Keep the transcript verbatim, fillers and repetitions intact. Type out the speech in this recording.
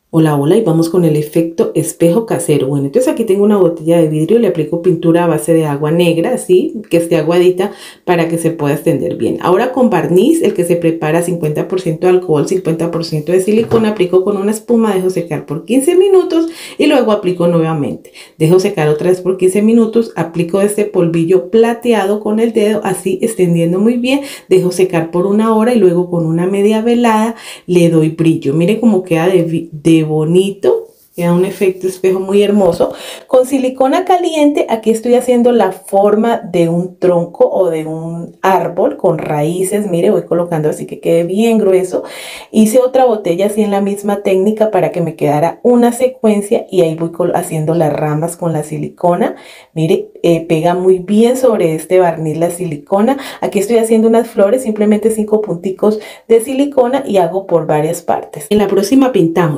Hola, hola, y vamos con el efecto espejo casero. Bueno, entonces aquí tengo una botella de vidrio, le aplico pintura a base de agua negra, así, que esté aguadita para que se pueda extender bien. Ahora con barniz, el que se prepara cincuenta por ciento de alcohol, cincuenta por ciento de silicona, aplico con una espuma, dejo secar por quince minutos y luego aplico nuevamente. Dejo secar otra vez por quince minutos, aplico este polvillo plateado con el dedo, así extendiendo muy bien, dejo secar por una hora y luego con una media velada le doy brillo. Mire cómo queda de, de bonito. Queda un efecto espejo muy hermoso. Con silicona caliente, aquí estoy haciendo la forma de un tronco o de un árbol con raíces. Mire, voy colocando así que quede bien grueso. Hice otra botella así en la misma técnica para que me quedara una secuencia y ahí voy haciendo las ramas con la silicona. Mire, eh, pega muy bien sobre este barniz la silicona. Aquí estoy haciendo unas flores, simplemente cinco punticos de silicona y hago por varias partes. En la próxima pintamos.